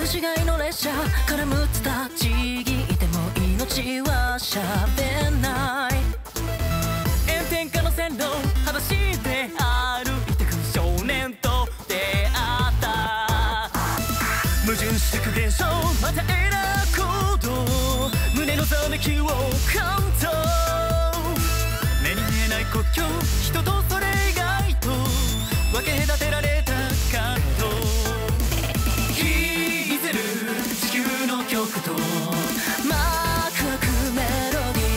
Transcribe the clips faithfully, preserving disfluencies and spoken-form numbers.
しがいの列車からむつたちぎっても命は喋んない。炎天下の線路裸足で歩いてく少年と出会った。矛盾してく現象またエラー行動、胸のざめきを感動。目に見えない国境、人とそれ以外と分け隔てられた葛藤。引きずる地球の曲と幕開くメロディ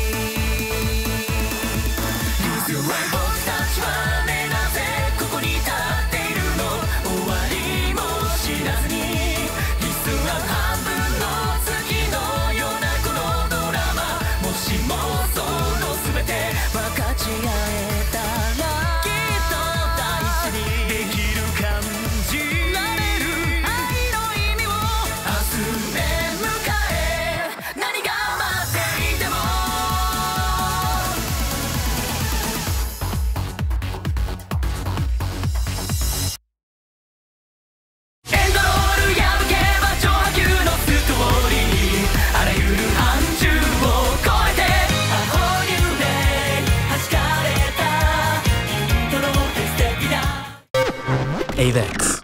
ー。 Use your right 僕たちはね、なぜここに立っているの。終わりも知らずに必須な半分の月のようなこのドラマ。もしもその全て分かち合えたらきっと大事にできる感じられる。愛の意味を明日へ迎え、何が待っていても。エンドロール破けば超波及のストーリー。あらゆる範疇を超えて A whole new day 弾かれたイントロって素敵だ。 エイベックス